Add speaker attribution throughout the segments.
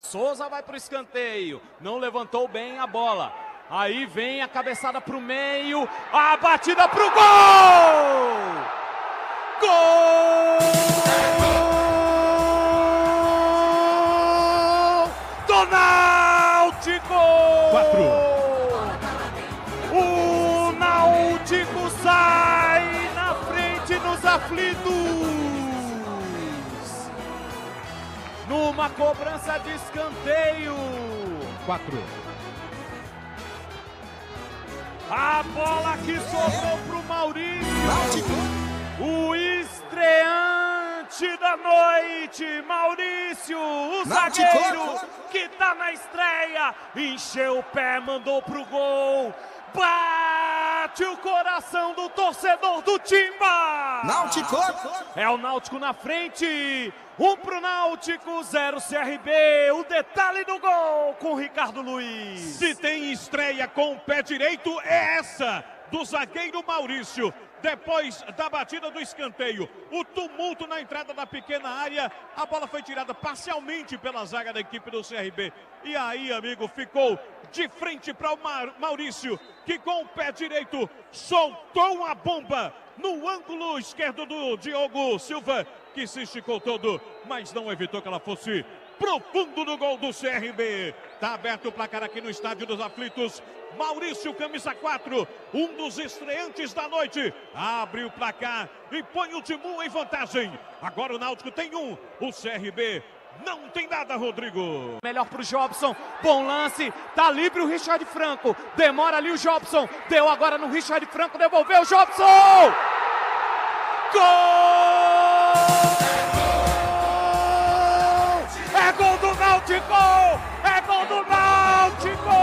Speaker 1: Souza vai para o escanteio, não levantou bem a bola. Aí vem a cabeçada para o meio, a batida para o gol! Gol! Do Náutico!
Speaker 2: 4.
Speaker 1: O Náutico sai na frente nos aflitos. Numa cobrança de escanteio.
Speaker 2: 4.
Speaker 1: A bola que sobrou pro Maurício. O estreante da noite, Maurício, o zagueiro que tá na estreia. Encheu o pé, mandou pro gol. Bate o coração do torcedor do Timba!
Speaker 3: Náutico!
Speaker 1: É o Náutico na frente. 1 pro Náutico, 0 CRB. O detalhe do gol com Ricardo Luiz.
Speaker 2: Se tem estreia com o pé direito, é essa do zagueiro Maurício. Depois da batida do escanteio, o tumulto na entrada da pequena área, a bola foi tirada parcialmente pela zaga da equipe do CRB. E aí, amigo, ficou de frente para o Maurício, que com o pé direito soltou uma bomba no ângulo esquerdo do Diogo Silva, que se esticou todo, mas não evitou que ela fosse pro fundo do gol do CRB. Tá aberto o placar aqui no Estádio dos Aflitos. Maurício, camisa 4, um dos estreantes da noite, abre o placar e põe o Timbu em vantagem. Agora o Náutico tem 1, o CRB não tem nada, Rodrigo.
Speaker 1: Melhor pro Jobson, bom lance, tá livre o Richard Franco, demora ali o Jobson, deu agora no Richard Franco, devolveu o Jobson! Gol! É gol do Náutico! É gol do Náutico!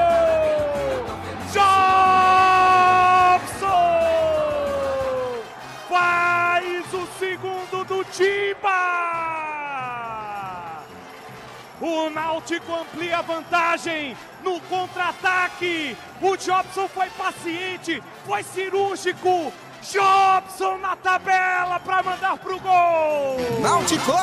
Speaker 1: Jobson! Faz o segundo do Timba! O Náutico amplia a vantagem no contra-ataque. O Jobson foi paciente, foi cirúrgico. Jobson na tabela para mandar pro gol.
Speaker 3: Náutico!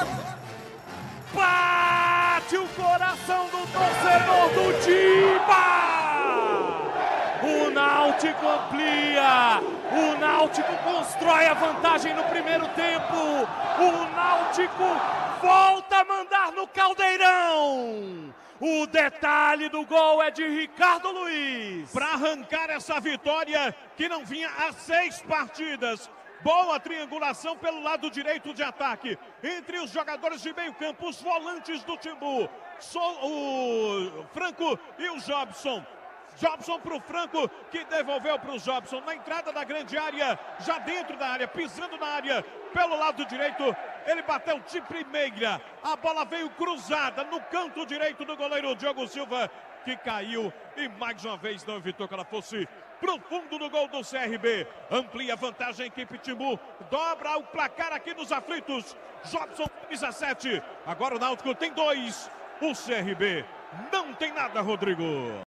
Speaker 1: Bate o coração do torcedor do Timba! O Náutico amplia, o Náutico constrói a vantagem no primeiro tempo, o Náutico volta a mandar no Caldeirão. O detalhe do gol é de Ricardo Luiz.
Speaker 2: Para arrancar essa vitória que não vinha há 6 partidas. Boa triangulação pelo lado direito de ataque. Entre os jogadores de meio campo, os volantes do Timbu. O Franco e o Jobson. Jobson para o Franco, que devolveu para o Jobson na entrada da grande área, já dentro da área, pisando na área, pelo lado direito, ele bateu de primeira, a bola veio cruzada no canto direito do goleiro Diogo Silva, que caiu e mais uma vez não evitou que ela fosse pro fundo do gol do CRB. Amplia a vantagem a equipe Timbu, dobra o placar aqui nos aflitos. Jobson 17, agora o Náutico tem 2, o CRB não tem nada, Rodrigo.